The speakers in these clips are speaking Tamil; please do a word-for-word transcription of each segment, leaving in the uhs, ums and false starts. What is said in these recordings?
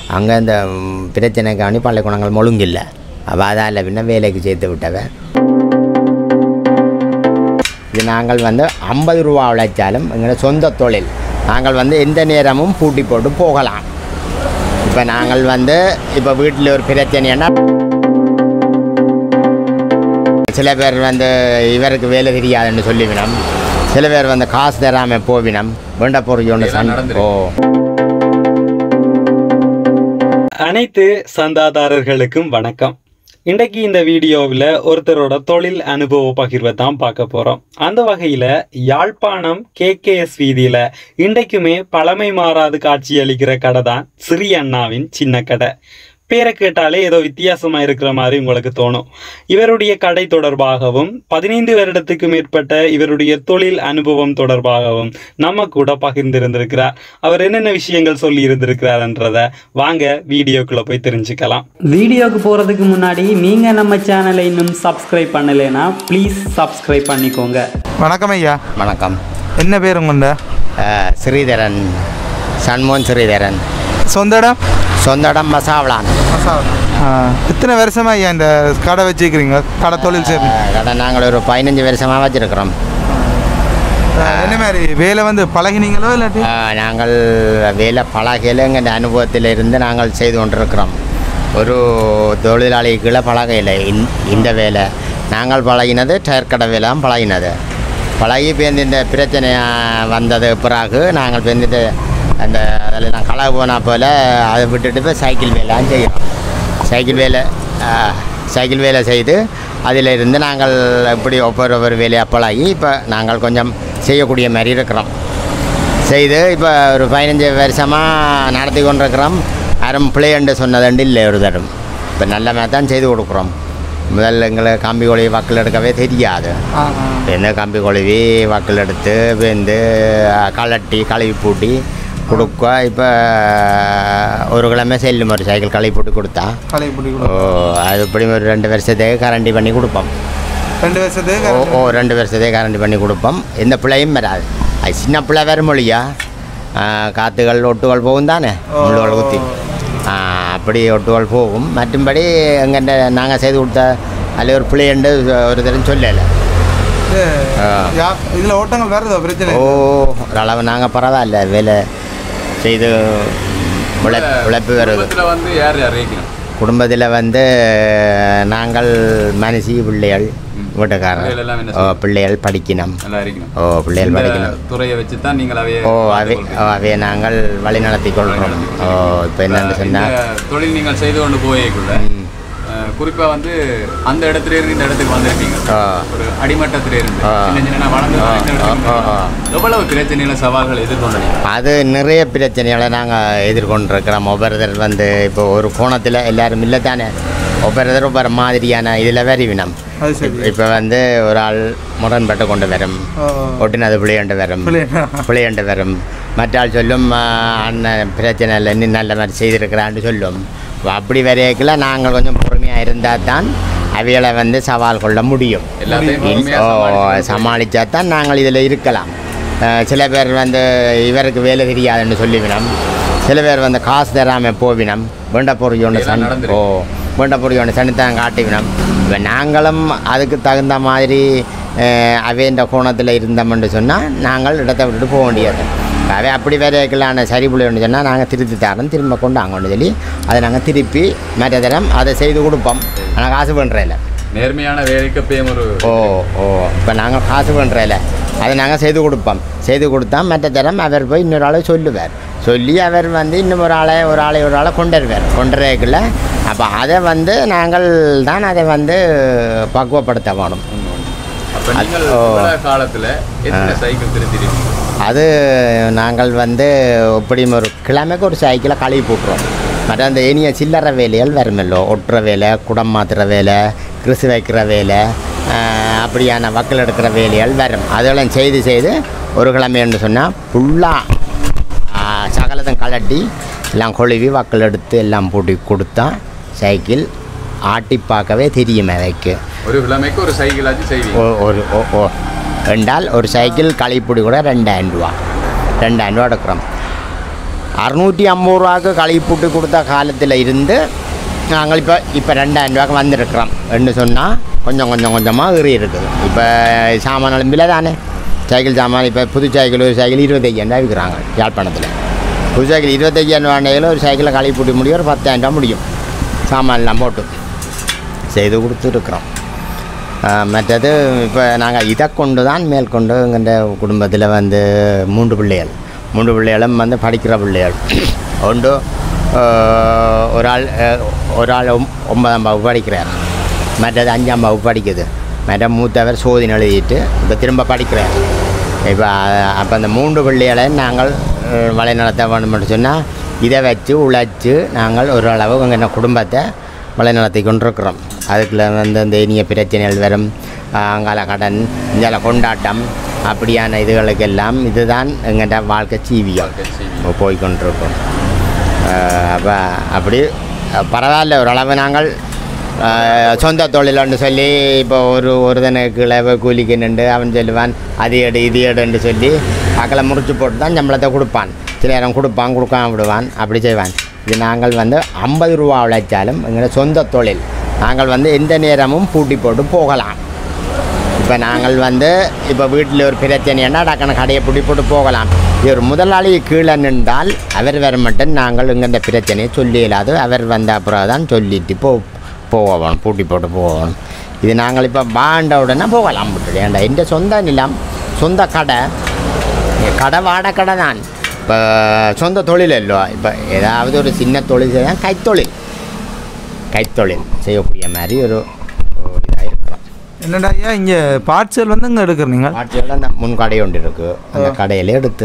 அங்கே இந்த பிரச்சனைக்காண்டி பள்ளிக்கூடங்கள் ஒழுங்கில்லை. அப்போ அதால் பின்ன வேலைக்கு சேர்த்து விட்டவன். இது நாங்கள் வந்து ஐம்பது ரூபா உழைச்சாலும் எங்களோட சொந்த தொழில். நாங்கள் வந்து எந்த நேரமும் பூட்டி போட்டு போகலாம். இப்போ நாங்கள் வந்து இப்போ வீட்டில் ஒரு பிரச்சனைன்னா சில பேர் வந்து இவருக்கு வேலை தெரியாதுன்னு சொல்லிவினோம். சில பேர் வந்து காசு தராமல் போவினோம். வேண்ட பொருள் ஒன்று சண்டோ. அனைத்து சந்தாதாரர்களுக்கும் வணக்கம். இன்றைக்கு இந்த வீடியோவில் ஒருத்தரோட தொழில் அனுபவ பகிர்வை தான் பார்க்க போகிறோம். அந்த வகையில் யாழ்ப்பாணம் கே கே எஸ் வீதியில் இன்றைக்குமே பழமை மாறாது காட்சியளிக்கிற கடை தான் சிறி அண்ணாவின் சின்ன கடை. பேரை கேட்டாலே ஏதோ வித்தியாசமாக இருக்கிற மாதிரி உங்களுக்கு தோணும். இவருடைய கடை தொடர்பாகவும் பதினைந்து வருடத்துக்கு மேற்பட்ட இவருடைய தொழில் அனுபவம் தொடர்பாகவும் நம்ம கூட பகிர்ந்திருந்திருக்கிறார். அவர் என்னென்ன விஷயங்கள் சொல்லி இருந்திருக்கிறார்ன்றத வாங்க வீடியோக்குள்ளே போய் தெரிஞ்சுக்கலாம். வீடியோக்கு போகிறதுக்கு முன்னாடி நீங்கள் நம்ம சேனலை இன்னும் சப்ஸ்கிரைப் பண்ணலைன்னா ப்ளீஸ் சப்ஸ்கிரைப் பண்ணிக்கோங்க. வணக்கம் ஐயா. வணக்கம். என்ன பேர் உங்கள்ட? ஸ்ரீதரன், சண்முகன் ஸ்ரீதரன். சொந்த இடம்? சொந்த இடம் மசாவளான். எத்தனை வருஷமா ஐயா இந்த கடை வச்சுக்கிறீங்க? கடை தொழில் செய்ய கடை நாங்கள் ஒரு பதினஞ்சு வருஷமாக வச்சுருக்கிறோம். என்ன மாதிரி வேலை வந்து பழகினீங்களோ இல்லாட்டி? நாங்கள் வேலை பழகையில் எங்கள் அனுபவத்தில் இருந்து நாங்கள் செய்து கொண்டிருக்கிறோம். ஒரு தொழிலாளிகளை பழகையில் இந்த வேலை நாங்கள் பழகினது டயர் கடை வேலை தான் பழகினது. பழகி பேருந்து இந்த பிரச்சனை வந்தது பிறகு நாங்கள் பேருந்துட்டு அந்த அதில் நான் கலகு போனால் போல் அதை விட்டுட்டு இப்போ சைக்கிள் வேலைலாம் செய்கிறோம். சைக்கிள் வேலை சைக்கிள் வேலை செய்து அதில் இருந்து நாங்கள் இப்படி ஒவ்வொரு ஒவ்வொரு வேலையாக பழகி இப்போ நாங்கள் கொஞ்சம் செய்யக்கூடிய மாதிரி இருக்கிறோம். செய்து இப்போ ஒரு பதினஞ்சு வருஷமாக நடத்தி கொண்டிருக்கிறோம். யாரும் பிள்ளைண்டு சொன்னதுண்டு இல்லை ஒரு தரம். இப்போ நல்ல மாதிரி தான் செய்து கொடுக்குறோம். முதல்ல எங்களை கம்பி கொழுவி வக்கல் எடுக்கவே தெரியாது. இந்த கம்பி கொழுவி வக்கல் எடுத்து வெந்து கலட்டி கழுவி பூட்டி கொடுக்க இப்போ ஒரு கிழமை செல்லும் ஒரு சைக்கிள் கழுவி போட்டு கொடுத்தா ஓ அது இப்படி ஒரு ரெண்டு வருஷத்துக்கு கரண்டி பண்ணி கொடுப்போம். ரெண்டு வருஷத்துக்கு ஓ ஓ ரெண்டு வருஷத்துக்கு கரண்டி பண்ணி கொடுப்போம். எந்த பிள்ளையும் வராது. அது சின்ன பிள்ளை வேறு மொழியா காற்றுகள் ஒட்டுகள் போகும் தானே முள்ளுகள் குத்தி அப்படி ஒட்டுகள் போகும். மற்றும்படி எங்கிட்ட நாங்கள் செய்து கொடுத்த அதில் ஒரு பிள்ளைண்டு ஒரு தரம் சொல்லலை. இதில் ஓட்டங்கள் வேறு பிரச்சனை? ஓ ஓரளவு நாங்கள் பரவாயில்ல வேலை செய்து உழைப்பு உழைப்பு வருது. வந்து யார் யார் குடும்பத்தில் வந்து நாங்கள் மனசி பிள்ளைகள் வீட்டுக்காரர் ஓ பிள்ளைகள் படிக்கணும். ஓ பிள்ளைகள் படிக்கணும் துறையை வச்சு தான் நீங்கள் ஓ அவை அவையை நாங்கள் வழி நடத்தி கொள்கிறோம். ஓ இப்போ என்னென்னு சொன்னால் தொழில் நீங்கள் செய்து கொண்டு போயக்குள்ள குறிப்பாக வந்து அந்த இடத்துல இருந்து இந்த இடத்துக்கு வந்திருக்கீங்க. ஒரு அடிமட்டத்தில் இருந்து வளர்ந்து எவ்வளவு பிரச்சனைகளை சவால்கள் எதிர்கொண்டீங்க? அது நிறைய பிரச்சனைகளை நாங்கள் எதிர்கொண்டிருக்கிறோம். ஒவ்வொருத்தர் வந்து இப்போ ஒரு கோணத்தில் எல்லோரும் இல்லை தானே. ஒவ்வொருத்தர் ஒவ்வொரு மாதிரியான இதில் வரிவினம். இப்போ வந்து ஒரு ஆள் முரண்பட்டு கொண்டு வரும், ஒட்டினது பிள்ளையண்டு வரும் பிள்ளையண்டு வரும். மற்ற ஆள் சொல்லும் அண்ணன் பிரச்சனை இல்லை இன்னும் நல்ல மாதிரி செய்திருக்கிறான்னு சொல்லும். அப்படி வரையக்குள்ள நாங்கள் கொஞ்சம் பொறுமையாக இருந்தால் தான் அவைகளை வந்து சவால் கொள்ள முடியும். சமாளித்தா தான் நாங்கள் இதில் இருக்கலாம். சில பேர் வந்து இவருக்கு வேலை தெரியாதுன்னு சொல்லிவினோம். சில பேர் வந்து காசு தராமல் போவினோம். வேண்ட பொருள் ஒன்று சன் ஓ வேண்ட பொருள் ஒன்று சனித்தான் காட்டிவினோம். இப்போ நாங்களும் அதுக்கு தகுந்த மாதிரி அவைன்ற கோணத்தில் இருந்தோம்னு சொன்னால் நாங்கள் இடத்தை விட்டுட்டு போக வேண்டியது. அவை அப்படி வரைக்கலான சரி பிள்ளைன்னு சொன்னால் நாங்கள் திருத்தி தரோம், திரும்ப கொண்டு அங்கன்னு சொல்லி அதை நாங்கள் திருப்பி மற்ற தரம் அதை செய்து கொடுப்போம். ஆனால் காசு பண்ணுறதில்ல. நேர்மையான வேலைக்கு ஒரு ஓ ஓ இப்போ நாங்கள் காசு பண்ணுறதில்ல அதை நாங்கள் செய்து கொடுப்போம். செய்து கொடுத்தா மற்ற தரம் அவர் போய் இன்னொரு ஆளை சொல்லுவார். சொல்லி அவர் வந்து இன்னும் ஒரு ஆளை ஒரு ஆளை ஒரு ஆளை கொண்டு வருவார். கொண்டு வரக்குள்ள அப்போ அதை வந்து நாங்கள் தான் அதை வந்து பக்குவப்படுத்த வேணும். காலத்தில் சைக்கிள் திருத்திருக்கீங்க? அது நாங்கள் வந்து எப்படியும் ஒரு கிழமைக்கு ஒரு சைக்கிளை கழுவி போட்டுருவோம். மற்ற அந்த இனிய சில்லறை வேலைகள் வருமல்லோ, ஒட்டுற வேலை, குடம் மாற்றுற வேலை, கிறிசு வைக்கிற வேலை, அப்படியான வக்கல் எடுக்கிற வேலைகள் வரும். அதெல்லாம் செய்து செய்து ஒரு கிழமைன்னு சொன்னால் ஃபுல்லாக சகலத்தை கலட்டி எல்லாம் கொழுவி வக்கல் எடுத்து எல்லாம் போட்டு கொடுத்தா சைக்கிள் ஆட்டி பார்க்கவே தெரியும். அதைக்கு ஒரு கிழமைக்கு ஒரு சைக்கிள் ஆச்சு செய்வீங்க? ஒரு ஓ ஓ ரெண்டால் ஒரு சைக்கிள் கழிப்புடி கூட ரெண்டாயிரம் ரூபா ரெண்டாயிரம் ரூபா எடுக்கிறோம். அறுநூற்றி ஐம்பது ரூபாய்க்கு கழுவி போட்டு கொடுத்த காலத்தில் இருந்து நாங்கள் இப்போ இப்போ ரெண்டாயிரம் ரூபாய்க்கு வந்திருக்கிறோம் என்று சொன்னால் கொஞ்சம் கொஞ்சம் கொஞ்சமாக ஏறி இருக்குது. இப்போ சாமான் விலை தானே, சைக்கிள் சாமான் இப்போ புது சைக்கிள் ஒரு சைக்கிள் இருபத்தையாயிரம் ரூபா விற்கிறாங்க யாழ்ப்பாணத்தில். புது சைக்கிள் இருபத்தையாயிரம் ரூபாயில் ஒரு சைக்கிளை கழுவி போட்டு முடியும், ஒரு பத்தாயிரம் ரூபா முடியும் சாமான்லாம் போட்டு செய்து கொடுத்துருக்குறோம். மற்றது இப்போ நாங்கள் இதை கொண்டு தான் மேற்கொண்டு எங்கள் குடும்பத்தில் வந்து மூன்று பிள்ளைகள் மூன்று பிள்ளைகளும் வந்து படிக்கிற பிள்ளைகள் ஒன்று ஒரு ஆள் ஒரு ஆள் ஒன்பதாம் வகுப்பு படிக்கிறார், மற்றது அஞ்சாம் வகுப்பு படிக்குது, மற்ற மூத்தவர் சோதனை எழுதிட்டு இப்போ திரும்ப படிக்கிறார். இப்போ அப்போ அந்த மூன்று பிள்ளைகளை நாங்கள் வழி நடத்த வேணும்னு சொன்னால் இதை வச்சு உழைச்சி நாங்கள் ஓரளவு எங்கள் குடும்பத்தை வழி நடத்தி கொண்டிருக்கிறோம். அதுக்குள்ள வந்து அந்த இனிய பிரச்சனைகள் வரும், அங்கால கடன், இங்கால கொண்டாட்டம், அப்படியான இதுகளுக்கெல்லாம் இதுதான் எங்கள்கிட்ட வாழ்க்கை ஜீவியம் போய்கொண்டிருக்கோம். அப்போ அப்படி பரவாயில்ல, ஓரளவு நாங்கள் சொந்த தொழில்னு சொல்லி இப்போ ஒரு ஒருதனுக்கு இளவ கூலிக்கு நின்று அவன் சொல்லுவான் அது எடு இது எடுன்னு சொல்லி அக்களை முறிச்சு போட்டு தான் சம்பளத்தை கொடுப்பான். சில நேரம் கொடுப்பான், கொடுக்காம விடுவான், அப்படி செய்வான். இது நாங்கள் வந்து ஐம்பது ரூபா உழைச்சாலும் எங்களோட சொந்த தொழில், நாங்கள் வந்து எந்த நேரமும் பூட்டி போட்டு போகலாம். இப்போ நாங்கள் வந்து இப்போ வீட்டில் ஒரு பிரச்சனைன்னா டக்குனு கடையை பூட்டி போட்டு போகலாம். இது ஒரு முதலாளி கீழே நின்றால் அவர் வர மட்டும் நாங்கள் இங்கே இந்த பிரச்சனையை சொல்லி இல்லாது அவர் வந்த அப்புறம் தான் சொல்லிட்டு போ போகணும் பூட்டி போட்டு போகணும். இது நாங்கள் இப்போ பாண்ட உடனே போகலாம் விட்டுடு. ஏன்டா எந்த சொந்த நிலம், சொந்த கடை, கடை வாடகை கடை தான். இப்போ சொந்த தொழில் இல்லைவா, இப்போ ஏதாவது ஒரு சின்ன தொழில் செய்தால் கைத்தொழில் கைத்தொழில் செய்யக்கூடிய மாதிரி ஒரு இதாக இருக்கிறோம். என்னடா ஐயா இங்கே பார்ட்ஸல் வந்து இங்கே எடுக்கிறீங்க? பார்ட்ஸல் அந்த முன் கடை ஒன்று இருக்குது, அந்த கடையிலே எடுத்து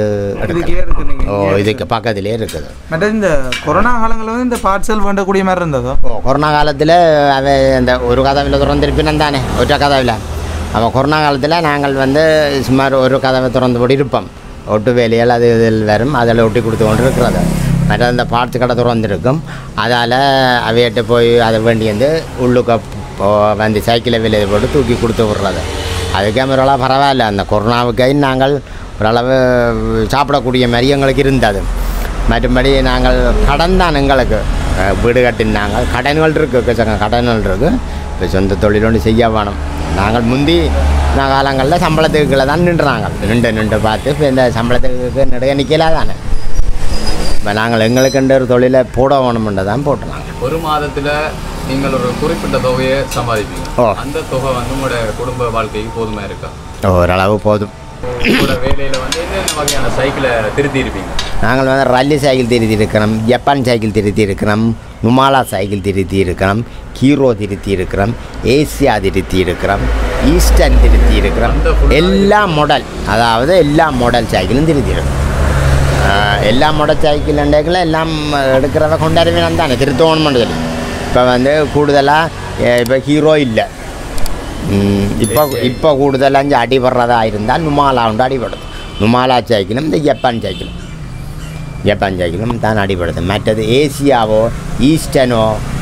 ஓ இதுக்கு பக்கத்திலே இருக்குது. மற்ற இந்த கொரோனா காலங்களில் வந்து இந்த பார்ட்ஸல் வேண்டக்கூடிய மாதிரி இருந்ததோ? ஓ கொரோனா காலத்தில் அவன் இந்த ஒரு கதவில் திறந்துருப்பினு தானே, ஒற்றை கதவில். அவன் கொரோனா காலத்தில் நாங்கள் வந்து சுமார் ஒரு கதவை திறந்து போட்டு இருப்போம். ஒட்டு வேலைகள் அது இதில் வரும், அதில் ஒட்டி கொடுத்து கொண்டு இருக்கிறது. மற்ற அந்த பார்ட்ஸ் கடை திறந்துருக்கும், அதால் அவையிட்ட போய் அதை வேண்டி வந்து உள்ளுக்க வந்து சைக்கிளை வெளியே போட்டு தூக்கி கொடுத்து விட்றது. அதுக்கே ஓரளவு பரவாயில்ல. அந்த கொரோனாவுக்கே நாங்கள் ஓரளவு சாப்பிடக்கூடிய மாதிரி எங்களுக்கு இருந்தது. மற்றபடி நாங்கள் கடன் தான் எங்களுக்கு வீடு கட்டினாங்க, கடன்கள் இருக்குது, கடன்கள் இருக்குது. இப்போ சொந்த தொழில் ஒன்று செய்ய வேணும். நாங்கள் முந்தி நான் காலங்களில் சம்பளத்துக்குள்ளே தான் நின்றுறாங்க, நின்று நின்று பார்த்து இப்போ இந்த சம்பளத்துக்கு நடுக நிற்கல தானே. இப்போ நாங்கள் எங்களுக்குன்ற ஒரு தொழிலை போட வேணுமென்று தான் போட்டுனாங்க. ஒரு மாதத்தில் நீங்கள் ஒரு குறிப்பிட்ட தொகையை சம்பாதிப்பீங்க. ஓ அந்த தொகை வந்து உங்களோட குடும்ப வாழ்க்கைக்கு போதுமாக இருக்கா? ஓரளவு போதும். உங்களோட வேலையில் வந்து என்னென்ன வகையான சைக்கிளை திருத்தி இருப்பீங்க? நாங்கள் வந்து ரல்லி சைக்கிள் திருத்தி இருக்கிறோம், ஜப்பான் சைக்கிள் திருத்தி இருக்கிறோம், நுமாலா சைக்கிள் திருத்தி இருக்கிறோம், ஹீரோ திருத்தி இருக்கிறோம், ஏசியா திருத்தி இருக்கிறோம், ஈஸ்டர்ன் திருத்தி இருக்கிறோம். எல்லா மாடல், அதாவது எல்லா மாடல் சைக்கிளும் திருத்தி இருக்கிறோம். எல்லா மாடல் சைக்கிள் அண்டைக்குள்ள எல்லாம் எடுக்கிறத கொண்டாடுவேன் தானே திருத்தோணுமென்று சொல்லி. இப்போ வந்து கூடுதலாக இப்போ ஹீரோ இல்லை, இப்போ இப்போ கூடுதலாக அஞ்சு அடிபடுறதா இருந்தால் நுமாலா உண்டு அடிபடுது. நுமாலா சைக்கிளும் இந்த ஜப்பான் சைக்கிளும் ஜப்பான் சைக்கிளும் தான் அடிபடுது. மற்றது ஏசியாவோ ஈஸ்டர்னோ,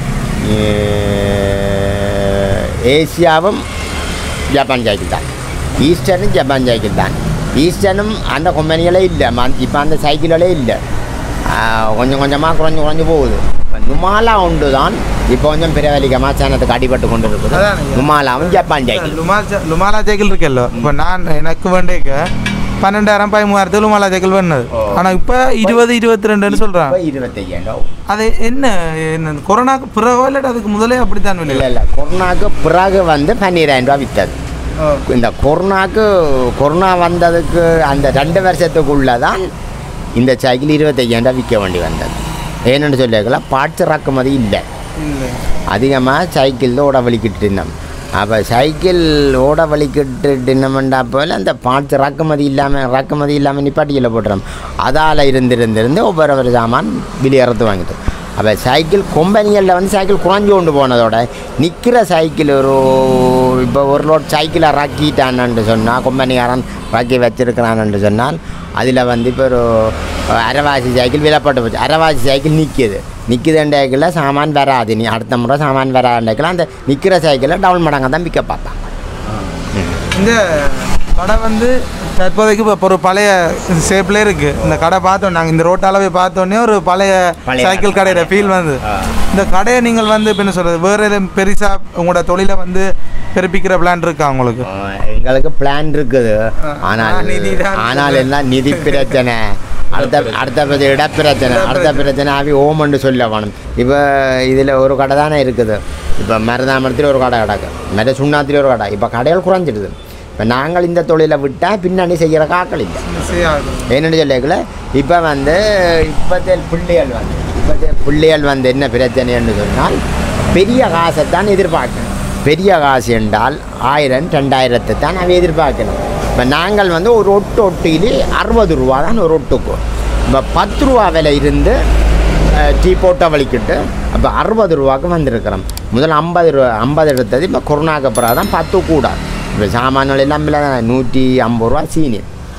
ஏசியாவும் ஜப்பான் சைக்கிள் தான், ஈஸ்டர்னும் ஜப்பான் சைக்கிள் தான். ஈஸ்டர்னும் அந்த கம்பெனிகளே இல்லை, இப்போ அந்த சைக்கிள்களே இல்லை, கொஞ்சம் கொஞ்சமாக குறைஞ்சி குறைஞ்சி போகுது. நுமாலா உண்டு தான் இப்போ கொஞ்சம் பிரவலிக்கமாக சேனத்துக்கு அடிபட்டு கொண்டு இருக்குது. நுமாலாவும் ஜப்பான் சைக்கிள். லுமாலா சைக்கிள் இருக்கല്ലോ, இப்போ நான் எனக்கு வேண்டிய பன்னெண்டாயிரம் பதிமூவாயிரத்து லுமாலா சைக்கிள் வேணுது. ஆனால் இப்போ இருபது இருபத்தி ரெண்டுன்னு சொல்கிறாங்க. இருபத்தையாயிரம். அது என்ன என்ன கொரோனாக்கு பிறகோ இல்லை அதுக்கு முதலே அப்படித்தான்? இல்லை இல்லை, கொரோனாக்கு பிறகு வந்து பன்னிரெண்டாயிரம் ரூபா விற்றது. இந்த கொரோனாக்கு கொரோனா வந்ததுக்கு அந்த ரெண்டு வருஷத்துக்குள்ளே தான் இந்த சைக்கிள் இருபத்தையாயிரம் ரூபா விற்க வேண்டி வந்தது. ஏன்னு சொல்லியிருக்கலாம், பார்ட்ஸ் இறக்குமதி இல்லை, அதிகமாக சைக்கிள் ஓட வலிக்கிட்டு இருந்தோம். அப்போ சைக்கிள் ஓட வலிக்கிட்டு இருந்தோம்டா போல் அந்த பார்ட்ஸ் இறக்குமதி இல்லாமல் இறக்குமதி இல்லாமல் நிப்பாட்டியில் போட்டுறோம். அதால் இருந்திருந்திருந்து ஒவ்வொரு ஒரு சாமான் வெளியேறது வாங்கிட்டு. அப்போ சைக்கிள் கம்பெனிகளில் வந்து சைக்கிள் குறைஞ்சி கொண்டு போனதோட நிற்கிற சைக்கிள் ஒரு இப்போ ஒரு லோட் சைக்கிளை இறக்கிட்டான்னு சொன்னால், கம்பெனிக்காரன் இறக்கி வச்சுருக்கிறான்னு சொன்னால் அதில் வந்து இப்போ ஒரு அரைவாசி சைக்கிள் விலைப்பட்டு போச்சு. அரைவாசி சைக்கிள் நிற்கிது நிற்கிதுண்டாக்கில் சாமான் வராது, நீ அடுத்த முறை சாமான் வராண்டாக்கில் அந்த நிற்கிற சைக்கிளை டவுன் மடங்காக தான் விற்க பார்ப்பாங்க. இந்த கடை வந்து தற்போதைக்கு இப்போ ஒரு பழைய ஷேப்லேயே இருக்குது. இந்த கடை பார்த்தோம் நாங்கள் இந்த ரோட்டால் போய் பார்த்தோன்னே ஒரு பழைய சைக்கிள் கடையோட ஃபீல் வந்து இந்த கடையை நீங்கள் வந்து இப்போ என்ன சொல்கிறது வேறு பெருசாக உங்களோட தொழிலை வந்து பெருப்பிக்கிற பிளான் இருக்கா உங்களுக்கு? எங்களுக்கு பிளான் இருக்குது. ஆனால் ஆனால் எல்லாம் நிதி பிரச்சனை, அடுத்த அடுத்த பற்றி இட பிரச்சனை, அடுத்த பிரச்சனை ஆகி ஓமன்னு சொல்ல வேணும். இப்போ இதில் ஒரு கடை தானே இருக்குது. இப்போ மருதாமரத்தில் ஒரு கடை கிடக்கு, மர சுண்ணாத்தில் ஒரு கடை. இப்போ கடைகள் குறைஞ்சிடுது. இப்போ நாங்கள் இந்த தொழிலை விட்டால் பின்னாடி செய்கிற காக்கள் இல்லை. என்னென்னு சொல்லிக்கல இப்போ வந்து இப்போத்தே பிள்ளைகள் வந்து இப்போத்தே பிள்ளைகள் வந்து என்ன பிரச்சனைன்னு சொன்னால் பெரிய காசைத்தான் எதிர்பார்க்கணும். பெரிய காசு என்றால் ஆயிரம் ரெண்டாயிரத்தை தான் அவை எதிர்பார்க்கணும். இப்போ நாங்கள் வந்து ஒரு ஒட்டு ஒட்டியிலே அறுபது ரூபா தான் ஒரு ஒட்டுக்கும். இப்போ பத்து ரூபா விலை இருந்து டீ போட்டை வலிக்கிட்டு அப்போ அறுபது ரூபாய்க்கு வந்திருக்கிறோம். முதல் ஐம்பது ரூபா ஐம்பது எடுத்தது. இப்போ கொரோனாக்கு அப்புறம் தான் பத்து கூட. இப்போ சாமான்கள் எல்லாம் இல்லை நூற்றி ஐம்பது ரூபா சீனி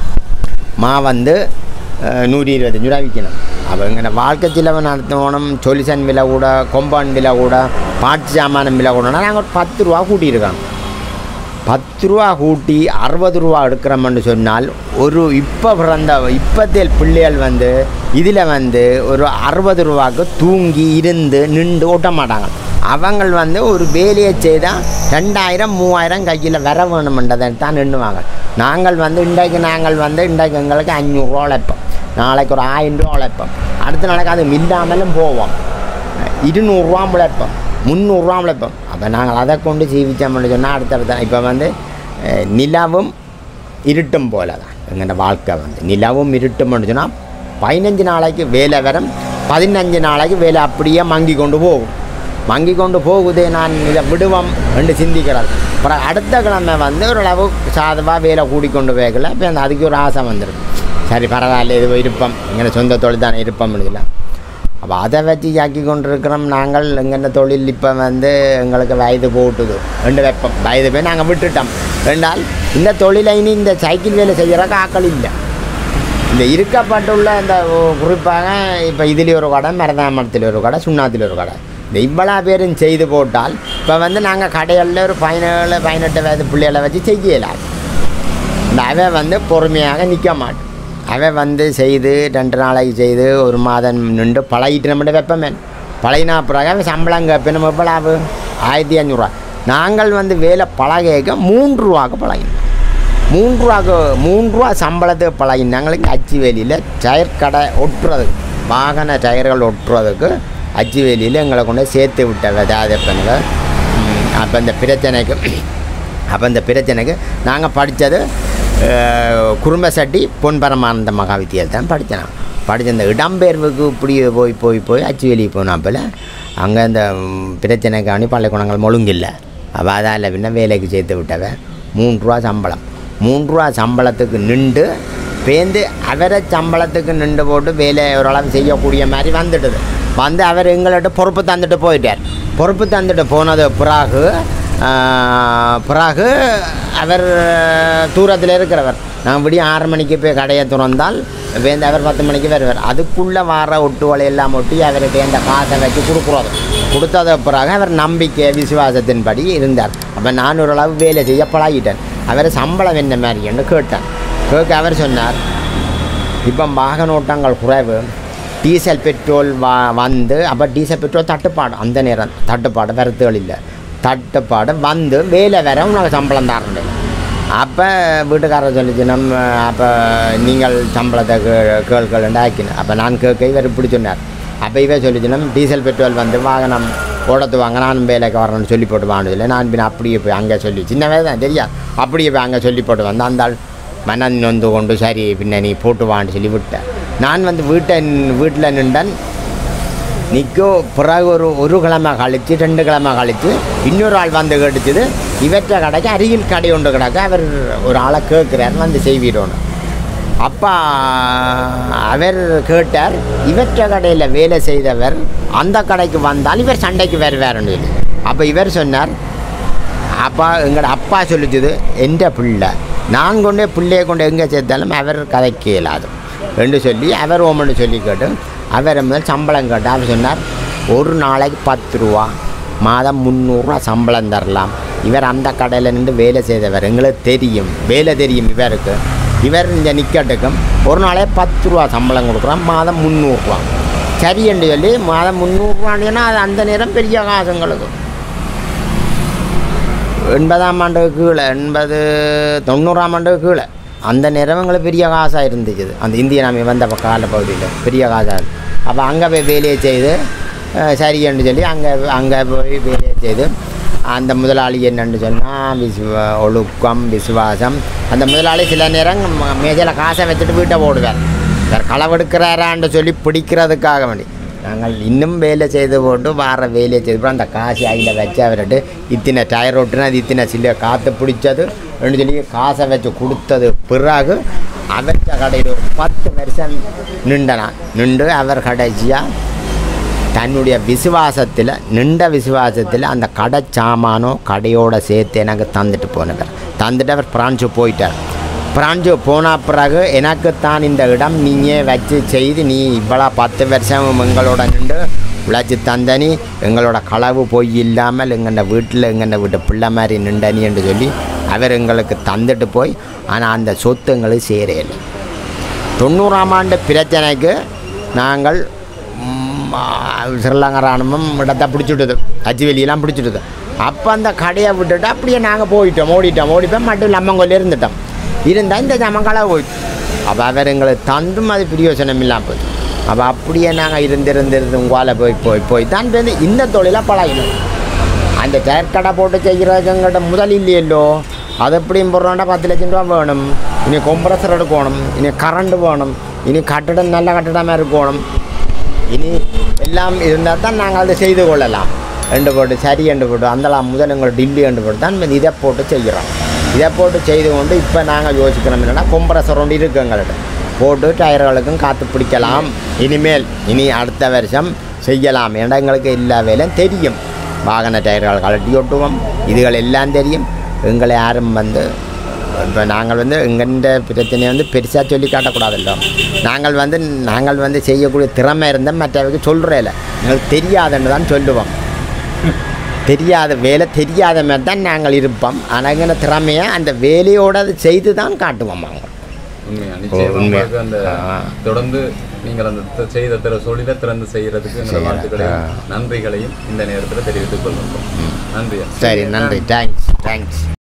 மா வந்து நூற்றி இருபத்தஞ்சி ரூபா விற்கணும். அப்போ இங்கே வாழ்க்கை செலவு நடத்தணும். சொல்யூஷன் விலை கூட, கொம்பவுண்ட் விலை கூட, பாட்டு சாமானம் விலை கூடனா நாங்கள் ஒரு பத்து ரூபா கூட்டியிருக்கோம். பத்து ரூபா கூட்டி அறுபது ரூபா எடுக்கிறோம்னு சொன்னால் ஒரு இப்போ பிறந்த இப்போத்தே பிள்ளைகள் வந்து இதில் வந்து ஒரு அறுபது ரூபாய்க்கு தூங்கி இருந்து நின்று ஓட்ட மாட்டாங்க. அவங்க வந்து ஒரு வேலையை செய்தால் ரெண்டாயிரம் மூவாயிரம் கையில் வர வேணுமென்றதை தான் எண்ணுவாங்க. நாங்கள் வந்து இன்றைக்கு நாங்கள் வந்து இன்றைக்கு எங்களுக்கு அஞ்சூறுரூவா உழைப்போம், நாளைக்கு ஒரு ஆயிரம் ரூபா உழைப்போம், அடுத்த நாளைக்கு அது இல்லாமலும் போவோம், இருநூறுவா உழைப்போம், முந்நூறுரூவா உழைப்போம். அப்போ நாங்கள் அதை கொண்டு ஜீவித்தோம்னு சொன்னால் அடுத்தடுத்த இப்போ வந்து நிலவும் இருட்டும் போல தான் எங்களோட வாழ்க்கை. வந்து நிலவும் இருட்டும்னு சொன்னால் பதினஞ்சு நாளைக்கு வேலை வரும், பதினஞ்சு நாளைக்கு வேலை அப்படியே மங்கி கொண்டு போகும். மங்கி கொண்டு போகுதே நான் இதை விடுவோம் என்று சிந்திக்கிறார். அப்புறம் அடுத்த கிழமை வந்து ஓரளவு சாதவாக வேலை கூடிக்கொண்டு போகல. இப்போ அந்த அதுக்கு ஒரு ஆசை வந்துடும். சரி பரவாயில்ல, இது இருப்போம், எங்களை சொந்த தொழில் தானே இருப்போம் இல்லை. அப்போ அதை வச்சு ஜாக்கி கொண்டு இருக்கிறோம் நாங்கள். எங்கள் தொழில் இப்போ வந்து எங்களுக்கு வயது போட்டுது ரெண்டு வைப்போம். வயது போய் நாங்கள் விட்டுட்டோம். ரெண்டால் இந்த தொழிலை இனி இந்த சைக்கிள் வேலை செய்கிறக்கு ஆக்கள் இல்லை. இந்த இருக்கப்பட்டுள்ள இந்த குறிப்பாக இப்போ இதில் ஒரு கடை, மரதாமரத்தில் ஒரு கடை, சுண்ணாத்தில் ஒரு கடை, இந்த இவ்வளோ பேரும் செய்து போட்டால் இப்போ வந்து நாங்கள் கடைகளில் ஒரு பதினேழு பதினெட்டு வயது பிள்ளைகளை வச்சு செய்யலாம். இந்த அவை வந்து பொறுமையாக நிற்க மாட்டோம். அவை வந்து செய்து ரெண்டு நாளைக்கு செய்து ஒரு மாதம் நின்று பழகிட்டு நம்மகிட்ட வைப்பமே. பழகினா பிறகு அவன் சம்பளம் கேட்பேன். நம்ம எவ்வளவு ஆயிரத்தி அஞ்சூறுரூவா. நாங்கள் வந்து வேலை பழக மூன்று ரூபாய்க்கு பழகினோம். மூன்று ரூபாய்க்கு மூன்று ரூபா சம்பளத்துக்கு பழகினாங்களுக்கு அச்சு வேலியில் டயர் கடை ஒட்டுறதுக்கு, வாகன டயர்கள் ஒட்டுறதுக்கு அச்சு வேலியில் எங்களை கொண்டு சேர்த்து விட்ட விதாதப்பனுங்க. அப்போ இந்த பிரச்சனைக்கு அப்போ இந்த பிரச்சனைக்கு நாங்கள் படித்தது குறும்பசட்டி பொன்பரமானந்த மகா வித்தியாலயம் தான் படித்தேன். படித்த இந்த இடம்பெயர்வுக்கு இப்படி போய் போய் போய் அச்சு வெளியே போனாப்பில் அங்கே இந்த பிரச்சனைக்காண்டி பள்ளிக்கூடங்கள் மொழுங்கில்லை. அப்போ அதான் இல்லை பின்ன வேலைக்கு சேர்த்து விட்டவன். மூன்று ரூபா சம்பளம். மூன்று ரூபா சம்பளத்துக்கு நின்று பேர்ந்து அவரை சம்பளத்துக்கு நின்று போட்டு வேலை ஓரளவு செய்யக்கூடிய மாதிரி வந்துட்டுது. வந்து அவர் எங்கள்கிட்ட பொறுப்பு தந்துட்டு போயிட்டார். பொறுப்பு தந்துட்டு போனது பிறகு பிறகு அவர் தூரத்தில் இருக்கிறவர். நாங்கள் விடிய ஆறு மணிக்கு போய் கடையை திறந்தால் வேந்து அவர் பத்து மணிக்கு வருவார். அதுக்குள்ளே வர ஒட்டு வலையெல்லாம் ஒட்டி அவருக்கு அந்த காசை வச்சு கொடுக்குறது. கொடுத்தது பிறகு அவர் நம்பிக்கை விசுவாசத்தின்படி இருந்தார். அப்போ நான் ஓரளவு வேலை செய்ய பழகிட்டேன். அவர் சம்பளம் என்ன மாதிரி என்று கேட்டேன். கேட்க அவர் சொன்னார், இப்போ வாகன ஓட்டங்கள் குறைவு, டீசல் பெட்ரோல் வா வந்து அப்போ டீசல் பெட்ரோல் தட்டுப்பாடு, அந்த நேரம் தட்டுப்பாடு வரத்துகள் இல்லை, தட்டுப்பாடு வந்து வேலை வேற உனக்கு சம்பளம் தரண்டு. அப்போ வீட்டுக்காரர் சொல்லிச்சு, நம்ம அப்போ நீங்கள் சம்பளத்தை கே கேள்கள் ஆக்கினேன். அப்போ நான் கேட்க இவர் இப்படி சொன்னார். அப்போ இவர் சொல்லிச்சுன்னா டீசல் பெட்ரோல் வந்து வாகனம் ஓடத்து வாங்க நானும் வேலைக்கு வரணும்னு சொல்லி போட்டு வாங்கினதில்லை. நான் பின் அப்படியே போய் அங்கே சொல்லி சின்ன வேலை தான் தெரியா அப்படியே போய் அங்கே சொல்லி போட்டு வந்து அந்த ஆள் மனன் வந்து கொண்டு சரி பின்ன நீ போட்டு வான்னு சொல்லி விட்டேன். நான் வந்து வீட்டை வீட்டில் நின்றன் நிற்கோ. பிறகு ஒரு ஒரு கிழமை கழித்து ரெண்டு கிழமை கழித்து இன்னொரு ஆள் வந்து கேட்டுச்சுது, இவற்றை கடைக்கு அருகில் கடை ஒன்று கிடக்க அவர் ஒரு ஆளை கேட்குறார் வந்து செய்வீரோன்னு. அப்பா அவர் கேட்டார், இவற்றை கடையில் வேலை செய்தவர் அந்த கடைக்கு வந்தால் இவர் சண்டைக்கு வேறு வேறுன்னு சொல்லி. அப்போ இவர் சொன்னார், அப்பா எங்களோட அப்பா சொல்லிச்சுது, எந்த பிள்ளை நான் கொண்டே பிள்ளையை கொண்டு எங்கே சேர்த்தாலும் அவர் கதைக்கு இயலாது என்று சொல்லி அவர் ஓமன்னு சொல்லி கேட்டு அவர் முதல் சம்பளம் கேட்டால் அவர் சொன்னார், ஒரு நாளைக்கு பத்து ரூபா மாதம் முந்நூறுரூவா சம்பளம் தரலாம். இவர் அந்த கடையில் நின்று வேலை செய்தவர், எங்களுக்கு தெரியும், வேலை தெரியும் இவருக்கு. இவர் இந்த நிக்கட்டுக்கும் ஒரு நாளே பத்து ரூபா சம்பளம் கொடுக்குறோம், மாதம் முந்நூறுரூவா. சரி என்று சொல்லி மாதம் முந்நூறுரூவான்னா அது அந்த நேரம் பெரிய காசுங்களுக்கு. எண்பதாம் ஆண்டுக்கு கீழே, எண்பது தொண்ணூறாம் ஆண்டுக்கு கீழே அந்த நேரம் எங்களுக்கு பெரிய காசாக இருந்துச்சு. அந்த இந்திய நாமி வந்த கால பகுதியில் பெரிய காசாக இருந்து. அப்போ அங்கே போய் வேலையை செய்து சரி என்று சொல்லி அங்கே அங்கே போய் வேலையை செய்து அந்த முதலாளி என்னென்னு சொன்னால் விஸ்வ ஒழுக்கம் விசுவாசம். அந்த முதலாளி சில நேரம் மேஜையில் காசை வச்சுட்டு வீட்டை போடுவார். சார் களவெடுக்கிறாரான்னு சொல்லி பிடிக்கிறதுக்காக வேண்டி நாங்கள் இன்னும் வேலை செய்து போட்டு வார வேலையை செய்து போட்டு அந்த காசை அதில் வச்சு அவர்கிட்ட இத்தனை டயர் ஓட்டுனா அது இத்தனை சில்ல காற்று பிடிச்சது ரெண்டு சொல்லி காசை வச்சு கொடுத்தது பிறகு அவர்கிட்ட கடையில் ஒரு பத்து வருஷம் நின்றனா நின்று அவர் கடைசியாக தன்னுடைய விசுவாசத்தில் நின்ற விசுவாசத்தில் அந்த கடை சாமானோ கடையோடு சேர்த்து எனக்கு தந்துட்டு போனவர். தந்துட்டு அவர் பிரான்ச்சு போயிட்டார். பிரான்ச்சு போன பிறகு எனக்குத்தான் இந்த இடம் நீங்கள் வச்சு செய்து நீ இவ்வளோ பத்து வருஷம் எங்களோட நின்று உழைச்சி தந்தனி, எங்களோட களவு பொய் இல்லாமல் எங்கள் வீட்டில் எங்கள் வீட்டு பிள்ளை மாதிரி நின்றனி என்று சொல்லி அவர் எங்களுக்கு தந்துட்டு போய், ஆனால் அந்த சொத்து எங்களுக்கு சேரையில்லை. தொண்ணூறாம் ஆண்டு பிரச்சனைக்கு நாங்கள் ஸ்ரீலங்கா ராணுவம் இடத்தை பிடிச்சிட்டுது, அச்சு வெளியெல்லாம் பிடிச்சிட்டுது. அப்போ அந்த கடையை விட்டுட்டு அப்படியே நாங்கள் போயிட்டோம், ஓடிட்டோம் ஓடிப்போம் மட்டும் லம்மங்கொல்லி இருந்துட்டோம். இருந்தால் இந்த ஜமங்களாக போயிட்டு அப்போ அவர் எங்களுக்கு தந்தும் அது பிரயோசனம் இல்லாமல் போயிட்டு. அப்போ அப்படியே நாங்கள் இருந்திருந்திருந்து உங்களால் போய் போய் போய் தான் வந்து இந்த தொழிலாக பழகினோம். அந்த செயற்கடை போட்டு செய்கிறவங்கிட்ட முதல் இல்லையல்லோ, அது எப்படியும் போடுறோன்னா பத்து லட்சம் ரூபா வேணும். இனி கொம்ப்ரஸர் எடுக்கணும், இனி கரண்ட் வேணும், இனி கட்டிடம் நல்ல கட்டிடமாக இருக்கணும், இனி எல்லாம் இருந்தால் தான் நாங்கள் அதை செய்து கொள்ளலாம் ரெண்டு போட்டு சரி என்று போட்டு அந்தலாம் முதல் எங்கள் டில்லி என்று போட்டு தான் இதை போட்டு செய்கிறோம். இதை போட்டு செய்து கொண்டு இப்போ நாங்கள் யோசிக்கிறோம் என்னென்னா கொம்ப்ரஸர் ஒன்று இருக்குது எங்கள்கிட்ட, போட்டு டயர்களுக்கும் காற்று பிடிக்கலாம். இனிமேல் இனி அடுத்த வருஷம் செய்யலாம். ஏன்னா எங்களுக்கு எல்லா வேலையும் தெரியும், வாகன டயர்கள் கலட்டி ஒட்டுவோம், இதுகள் எல்லாம் தெரியும். எங்களை யாரும் வந்து இப்போ நாங்கள் வந்து எங்கள்கிட்ட பிரச்சனையை வந்து பெருசாக சொல்லி காட்டக்கூடாதுல்ல. நாங்கள் வந்து நாங்கள் வந்து செய்யக்கூடிய திறமை இருந்தால் மற்றவருக்கு சொல்கிறேல, எங்களுக்கு தெரியாதுன்னு தான் சொல்லுவோம். தெரியாத வேலை தெரியாத மாதிரி தான் நாங்கள் இருப்போம். ஆனால் எங்கள் திறமையை அந்த வேலையோடு அது செய்து தான் காட்டுவோம். நாங்கள் உண்மையாக அந்த தொடர்ந்து நீங்கள் அந்த செய்த திற சொல்லிட திறந்து செய்கிறதுக்கு வாழ்த்துக்களையும் நன்றிகளையும் இந்த நேரத்தில் தெரிவித்துக் கொள்ளுங்கள். நன்றி. சரி, நன்றி. Thanks thanks